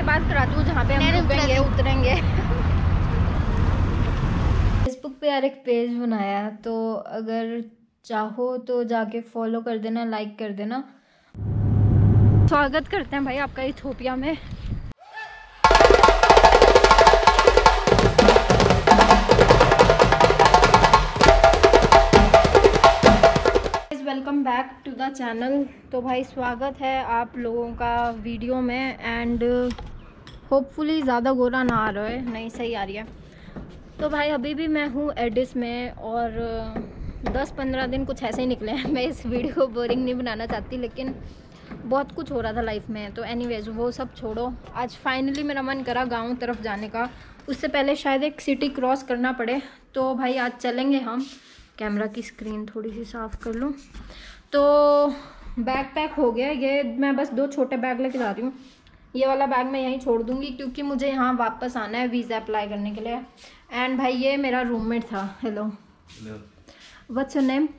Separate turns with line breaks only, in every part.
से बात कराती हूँ जहाँ पे हम रुकेंगे उतरेंगे। फेसबुक पे यार एक पेज बनाया, तो अगर चाहो तो जाके फॉलो कर देना, लाइक कर देना। स्वागत करते हैं भाई आपका इथोपिया में। Welcome back to the channel. तो भाई स्वागत है आप लोगों का वीडियो में, एंड होपफुली ज़्यादा गोरा ना आ रहा है, नहीं सही आ रही है। तो भाई अभी भी मैं हूँ एडिस में, और 10-15 दिन कुछ ऐसे ही निकले हैं। मैं इस वीडियो को बोरिंग नहीं बनाना चाहती, लेकिन बहुत कुछ हो रहा था लाइफ में। तो एनीवेज वो सब छोड़ो, आज फाइनली मेरा मन करा गाँव तरफ जाने का। उससे पहले शायद एक सिटी क्रॉस करना पड़े, तो भाई आज चलेंगे हम। कैमरा की स्क्रीन थोड़ी सी साफ़ कर लूँ। तो बैग पैक हो गया, ये मैं बस 2 छोटे बैग लेके जा रही हूँ। ये वाला बैग मैं यहीं छोड़ दूँगी क्योंकि मुझे यहाँ वापस आना है वीज़ा अप्लाई करने के लिए। एंड भाई ये मेरा रूममेट था। Hello, what's your name?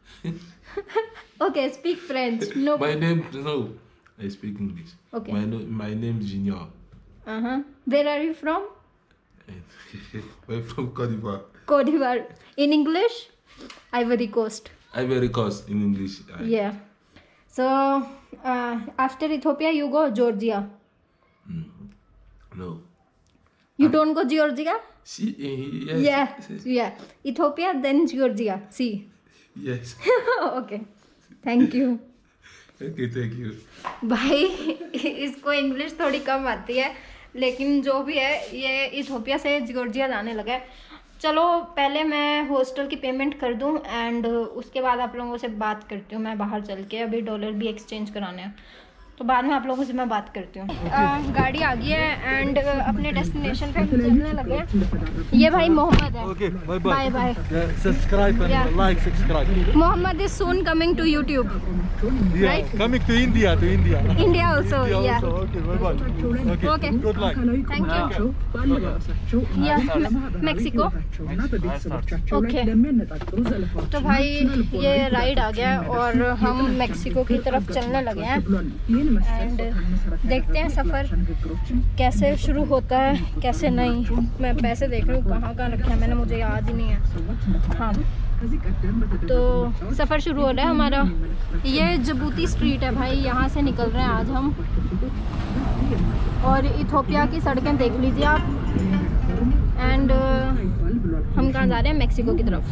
Okay, speak French. No,
my name, no, I speak English.
Okay,
my name junior.
Where are you from?
I'm from Cote d'Ivoire.
Cote d'Ivoire. In English? Ivory Coast.
Ivory Coast in English.
Yeah. So after Ethiopia you go Georgia.
No.
You don't go Georgia?
See, yes.
Yeah. Ethiopia then Georgia. See.
Yes.
Okay. Thank you.
Okay, thank you.
भाई इसको English थोड़ी कम आती है, लेकिन जो भी है ये इथोपिया से जॉर्जिया जाने लगा है। चलो पहले मैं हॉस्टल की पेमेंट कर दूं, एंड उसके बाद आप लोगों से बात करती हूँ। मैं बाहर चल के अभी डॉलर भी एक्सचेंज कराने हैं, तो बाद में आप लोगों से मैं बात करती हूँ। गाड़ी आ गई है एंड अपने डेस्टिनेशन पे चलने लगे हैं। ये भाई मोहम्मद है।
Okay, bye bye.
Bye bye.
Subscribe and like, subscribe.
Mohammed is soon coming to YouTube.
Yeah,
Right?
coming to India,
India also.
India
Yeah.
also. Okay, bye bye.
Okay.
Good luck.
Thank you. Yeah, Mexico. Okay. तो भाई ये ride आ गया और हम Mexico की तरफ चलने लगे हैं, एंड देखते हैं सफ़र कैसे शुरू होता है कैसे नहीं। मैं पैसे देख रही हूँ कहाँ कहाँ रखे हैं मैंने, मुझे याद ही नहीं है। हाँ, तो सफ़र शुरू हो रहा है हमारा। ये जबूती स्ट्रीट है भाई, यहाँ से निकल रहे हैं आज हम। और इथोपिया की सड़कें देख लीजिए आप। एंड हम कहाँ जा रहे हैं? मेक्सिको की तरफ।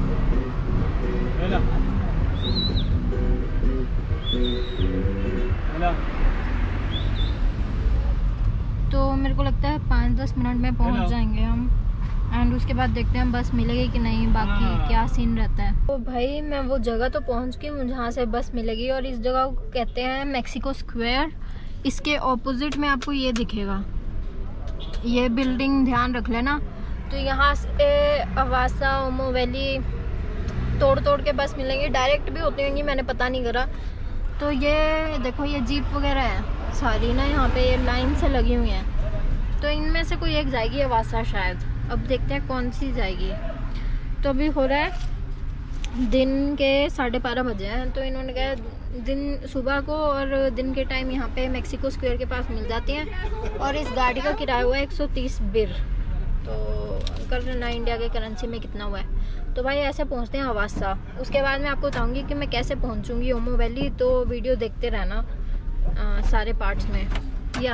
तो मेरे को लगता है 5-10 मिनट में पहुँच जाएंगे हम, एंड उसके बाद देखते हैं बस मिलेगी कि नहीं, बाकी क्या सीन रहता है। तो भाई मैं वो जगह तो पहुंच गई हूँ जहाँ से बस मिलेगी, और इस जगह को कहते हैं मेक्सिको स्क्वायर। इसके ऑपोजिट में आपको ये दिखेगा, ये बिल्डिंग ध्यान रख लेना। तो यहाँ से अवासा, ओमो वैली तोड़ तोड़ के बस मिलेंगी, डायरेक्ट भी होती होंगी, मैंने पता नहीं करा। तो ये देखो ये जीप वगैरह है सारी ना यहाँ पे, ये लाइन से लगी हुई हैं। तो इनमें से कोई एक जाएगी अवासा शायद, अब देखते हैं कौन सी जाएगी। तो अभी हो रहा है दिन के 12:30 बजे हैं, तो इन्होंने कहा दिन सुबह को और दिन के टाइम यहाँ पे मेक्सिको स्क्वायर के पास मिल जाती हैं। और इस गाड़ी का किराया हुआ है 130 बिर, तो करना इंडिया के करेंसी में कितना हुआ है। तो भाई ऐसे पहुँचते हैं अवासा। उसके बाद मैं आपको बताऊँगी कि मैं कैसे पहुँचूँगी ओमो वैली, तो वीडियो देखते रहना सारे पार्ट्स में। या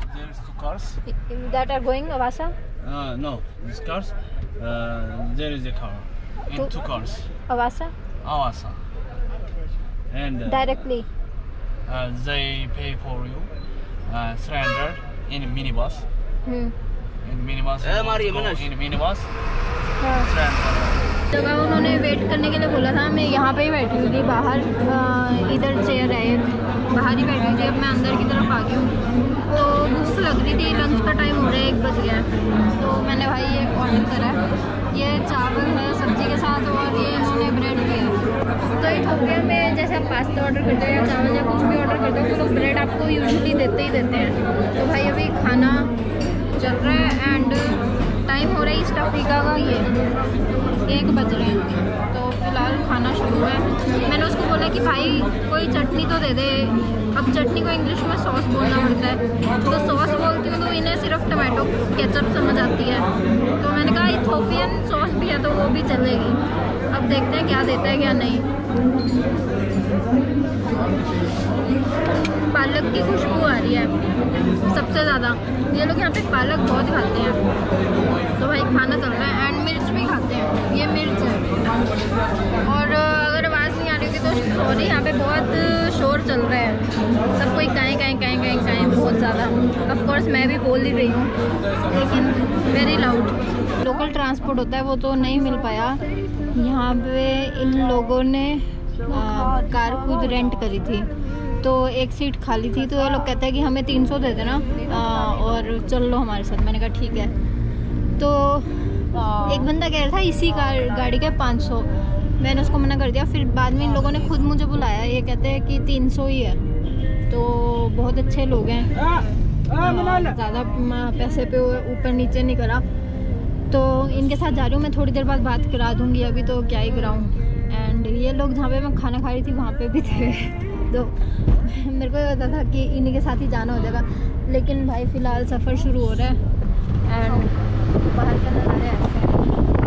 that are going Awassa?
No, these cars. There is a car. In 2 cars.
Avasa?
Awasa. And
Directly?
they pay for you 300 in minibus. In minibus. In minibus. 300.
जगह उन्होंने वेट करने के लिए बोला था, मैं यहाँ पे ही बैठी हुई थी बाहर। इधर चेयर है एक, बाहर ही बैठी हुई थी। अब मैं अंदर की तरफ आ गई हूँ, तो भूख लग रही थी, लंच का टाइम हो रहा है, 1 बज गया। तो मैंने भाई ये ऑर्डर करा है, ये चावल है सब्जी के साथ, और ये इन्होंने ब्रेड दिया। तो इथोपिया में जैसे आप पास्ता ऑर्डर करते हैं या चावल या कुछ भी ऑर्डर करते हो, तो ब्रेड आपको यूजुअली देते ही देते हैं। तो भाई अभी खाना चल रहा है एंड टाइम हो रहा है ईस्ट अफ्रीका का, ये 1 बज रहे हैं। तो फिलहाल खाना शुरू है। मैंने उसको बोला कि भाई कोई चटनी तो दे दे। अब चटनी को इंग्लिश में सॉस बोलना पड़ता है, तो सॉस बोलते केचप समझ आती है, तो मैंने कहा इथोपियन सॉस भी है तो वो भी चलेगी। अब देखते हैं क्या देता है क्या नहीं। पालक की खुशबू आ रही है सबसे ज़्यादा। ये लोग यहाँ पे पालक बहुत खाते हैं, तो भाई खाना चल रहा है। एंड मिर्च भी खाते हैं, ये मिर्च है। और अगर आवाज़ नहीं आ रही होगी तो सॉरी, यहाँ पे बहुत शोर चल रहा है, सब कोई काएँ बहुत ज़्यादा। ऑफ कोर्स मैं भी बोल ही रही हूँ, लेकिन वेरी लाउड। लोकल ट्रांसपोर्ट होता है वो तो नहीं मिल पाया। यहाँ पे इन लोगों ने कार खुद रेंट करी थी, तो एक सीट खाली थी, तो ये लोग कहते हैं कि हमें 300 दे देना और चल लो हमारे साथ। मैंने कहा ठीक है। तो एक बंदा कह रहा था इसी गाड़ी के 500, मैंने उसको मना कर दिया। फिर बाद में इन लोगों ने खुद मुझे बुलाया, ये कहते हैं कि 300 ही है। तो बहुत अच्छे लोग हैं, ज़्यादा पैसे पे ऊपर नीचे नहीं करा। तो इनके साथ जा रही हूँ मैं, थोड़ी देर बाद बात करा दूँगी, अभी तो क्या ही कराऊँ। एंड ये लोग जहाँ पे मैं खाना खा रही थी वहाँ पे भी थे, तो मेरे को ये पता था कि इन्हीं के साथ ही जाना हो जाएगा। लेकिन भाई फ़िलहाल सफ़र शुरू हो रहा है एंड बाहर का नज़ारा ऐसा है।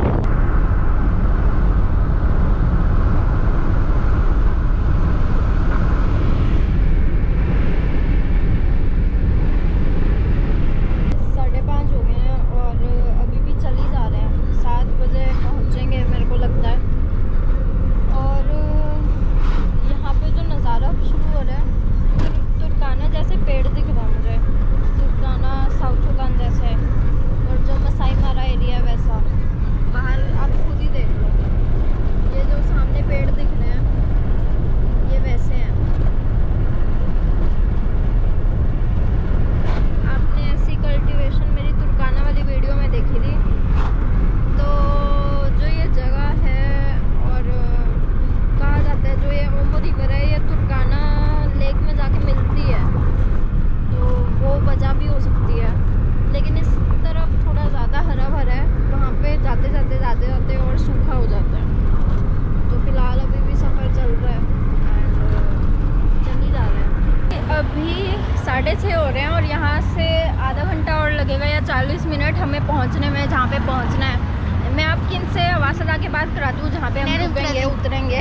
पहुंचने में, जहाँ पे पहुंचना है। मैं आप किन से वासदा के बात कराती हूँ जहाँ पे हम रुकेंगे उतरेंगे।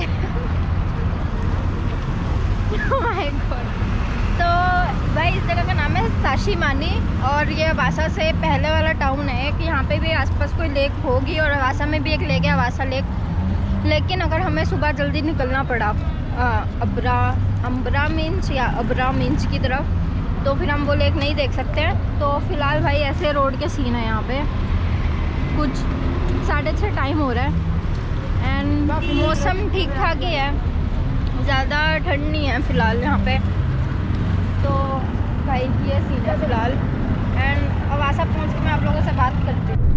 oh my God। तो भाई इस जगह का नाम है साशीमानी और ये अवासा से पहले वाला टाउन है कि यहाँ पे भी आसपास कोई लेक होगी और अवासा में भी एक लेक है, अवासा लेक। लेकिन अगर हमें सुबह जल्दी निकलना पड़ा अम्बरा मिंच या अबरा मिंच की तरफ, तो फिर हम वो लेक नहीं देख सकते हैं। तो फिलहाल भाई ऐसे रोड के सीन है यहाँ पे। कुछ 6:30 टाइम हो रहा है एंड मौसम ठीक ठाक ही है, ज़्यादा ठंड नहीं है फ़िलहाल यहाँ पे। तो भाई ये सीन है फ़िलहाल एंड अवासा पहुँच के मैं आप लोगों से बात करती हूँ।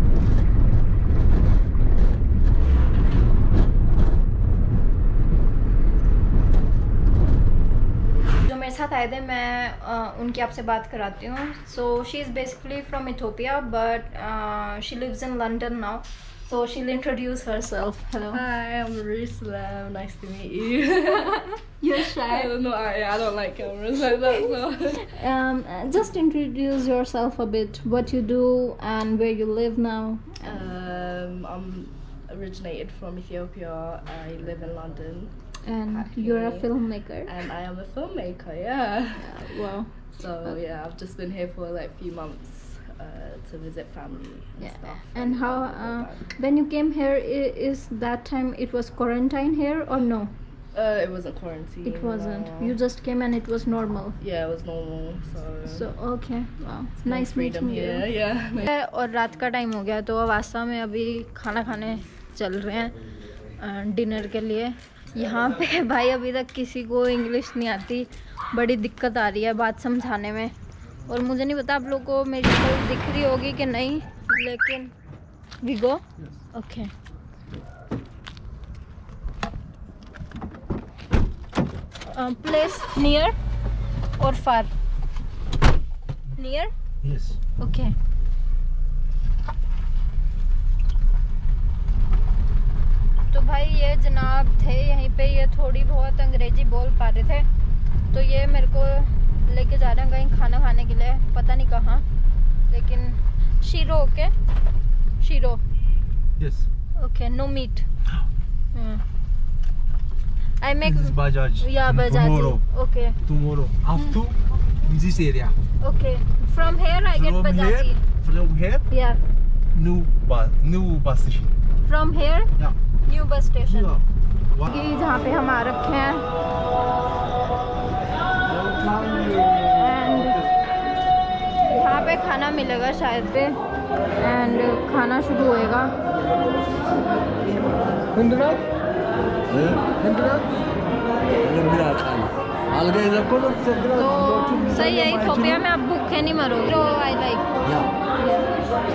मेरे साथ आए थे, मैं उनकी आपसे बात कराती हूँ। So she is basically from Ethiopia but she lives in London now, so she'll introduce herself. Hello.
Hi, I'm Ruslan. Nice to meet you.
You're shy.
No, I don't like cameras like that. So.
Just introduce yourself a bit, what you do and where you live now.
I'm originated from Ethiopia. I live in London.
And
Happy.
you're a filmmaker.
And I am a filmmaker, yeah.
Wow.
So yeah, I've just been here for like a few months to visit family and stuff.
And how when you came here, is that time it was quarantine here or no?
It wasn't quarantine.
It wasn't.
No.
You just came and it was normal.
Yeah, it was normal.
So okay. Wow. Nice
freedom
meeting
here.
you.
Yeah.
और रात का time हो गया तो अवासा में अभी खाना खाने चल रहे हैं डिनर के लिए। यहाँ पे भाई अभी तक किसी को इंग्लिश नहीं आती, बड़ी दिक्कत आ रही है बात समझाने में। और मुझे नहीं पता आप लोग को मेरी शक्ल दिख रही होगी कि नहीं, लेकिन we go okay. Place near or far? Near?
Yes.
Okay. तो भाई ये जनाब थे यहीं पे, ये थोड़ी बहुत अंग्रेजी बोल पा रहे थे, तो ये मेरे को लेके जा रहे हैं कहीं खाना खाने के लिए, पता नहीं कहाँ। लेकिन Shiro, okay? Shiro.
Yes.
Okay, no meat. I make.
This is Bajaj.
Yeah, Bajaj.
Tomorrow.
Okay.
Tomorrow. After in this area.
Okay. From here I get Bajaj.
From here,
Yeah.
new bus station.
From here,
Yeah.
new bus station.
Yeah.
कि जहाँ पे हम आ रखे हैं and यहाँ पे खाना मिलेगा शायद पे एंड खाना शुरू होएगा। तो सही है, इथोपिया में आप भूखे नहीं मरोगे। तो आई लाइक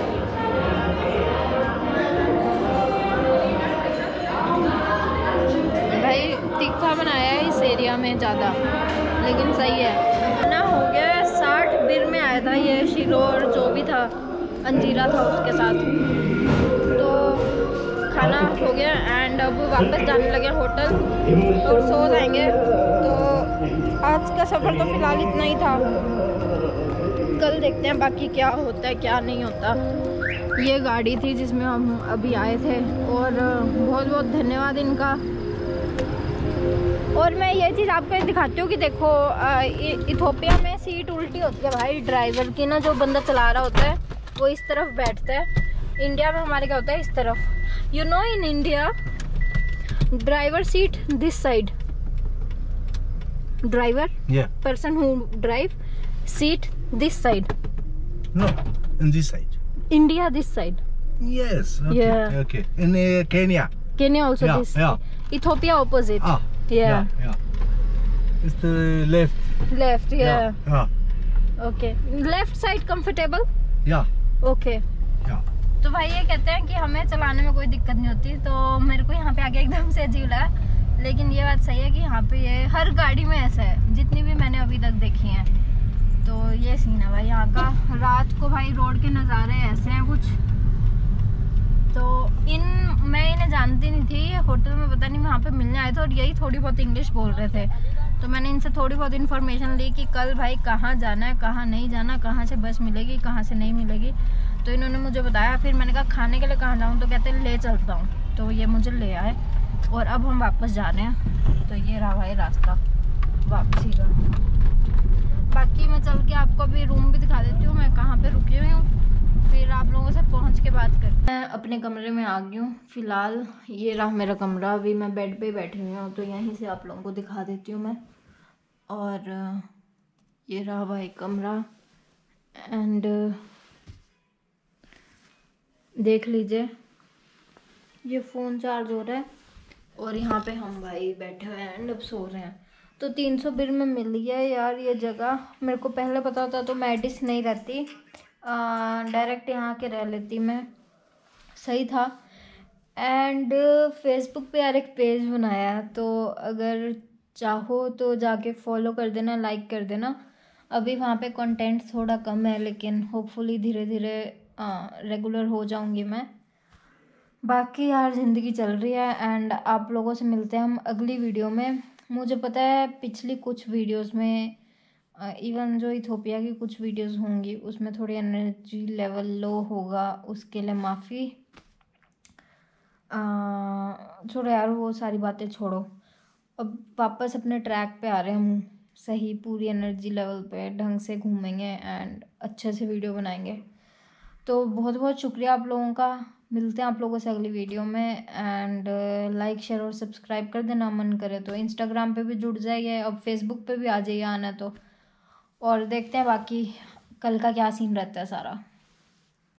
भाई तीखा बनाया है इस एरिया में ज़्यादा, लेकिन सही है ना। हो गया 60 बिर में आया था ये शीरो और जो भी था अंजीरा था उसके साथ। तो खाना हो गया एंड अब वापस जाने लगे होटल और सो जाएंगे। तो आज का सफ़र तो फ़िलहाल इतना ही था, कल देखते हैं बाकी क्या होता है क्या नहीं होता। ये गाड़ी थी जिसमें हम अभी आए थे और बहुत बहुत धन्यवाद इनका। और मैं ये चीज़ आपको दिखाती हूँ कि देखो इथोपिया में सीट उल्टी होती है भाई ड्राइवर की ना, जो बंदा चला रहा होता है वो इस तरफ बैठता है। इंडिया में हमारे क्या होता है, इस तरफ। You know in India driver seat this side, driver person who drive seat this side.
No, in this side.
India this side.
Yes. Okay.
Yeah.
Okay. In Kenya.
Kenya also
Yeah,
this.
yeah.
Ethiopia opposite.
Ah.
Yeah.
Yeah. It's the left.
Left. Yeah.
Yeah.
Okay. Left side comfortable.
Yeah.
Okay.
Yeah.
तो भाई ये कहते हैं कि हमें चलाने में कोई दिक्कत नहीं होती, तो मेरे को यहाँ पे आके एकदम से अजीब लगा। लेकिन ये बात सही है कि यहाँ पे ये हर गाड़ी में ऐसा है, जितनी भी मैंने अभी तक देखी हैं। तो ये सीन है भाई यहाँ का। रात को भाई रोड के नज़ारे ऐसे हैं कुछ। तो मैं इन्हें जानती नहीं थी, ये होटल में पता नहीं वहाँ पे मिलने आए थे और यही थोड़ी बहुत इंग्लिश बोल रहे थे। तो मैंने इनसे थोड़ी बहुत इन्फॉर्मेशन ली कि कल भाई कहाँ जाना है, कहाँ नहीं जाना, कहाँ से बस मिलेगी, कहाँ से नहीं मिलेगी। तो इन्होंने मुझे बताया। फिर मैंने कहा खाने के लिए कहाँ जाऊँ, तो कहते ले चलता हूँ। तो ये मुझे ले आए और अब हम वापस जा रहे हैं। तो ये रहा भाई रास्ता वापसी का। बाकी मैं चल के आपको अभी रूम भी दिखा देती हूँ मैं कहाँ पे रुकी हुई हूँ, फिर आप लोगों से पहुँच के बात करते हैं। अपने कमरे में आ गई हूँ फ़िलहाल। ये रहा मेरा कमरा, अभी मैं बेड पे बैठी हुई हूँ, तो यहीं से आप लोगों को दिखा देती हूँ मैं। और ये रहा भाई कमरा एंड देख लीजिए ये फ़ोन चार्ज हो रहा है और यहाँ पे हम भाई बैठे हुए हैं एंड अब सो रहे हैं। तो 300 बिर में मिल गया यार ये जगह। मेरे को पहले पता होता तो मैं एडिस नहीं रहती, डायरेक्ट यहाँ के रह लेती मैं, सही था। एंड फेसबुक पे यार एक पेज बनाया, तो अगर चाहो तो जाके फॉलो कर देना, लाइक कर देना। अभी वहाँ पे कंटेंट थोड़ा कम है, लेकिन होपफुली धीरे धीरे रेगुलर हो जाऊँगी मैं। बाकी यार ज़िंदगी चल रही है एंड आप लोगों से मिलते हैं हम अगली वीडियो में। मुझे पता है पिछली कुछ वीडियोस में इवन जो इथोपिया की कुछ वीडियोस होंगी उसमें थोड़ी एनर्जी लेवल लो होगा, उसके लिए माफ़ी। छोड़ो यार वो सारी बातें छोड़ो, अब वापस अपने ट्रैक पे आ रहे हैं हम, सही पूरी एनर्जी लेवल पे ढंग से घूमेंगे एंड अच्छे से वीडियो बनाएंगे। तो बहुत बहुत शुक्रिया आप लोगों का। मिलते हैं आप लोगों से अगली वीडियो में एंड लाइक शेयर और सब्सक्राइब कर देना, मन करे तो इंस्टाग्राम पे भी जुड़ जाइए, अब फेसबुक पे भी आ जाइए आना तो। और देखते हैं बाकी कल का क्या सीन रहता है सारा।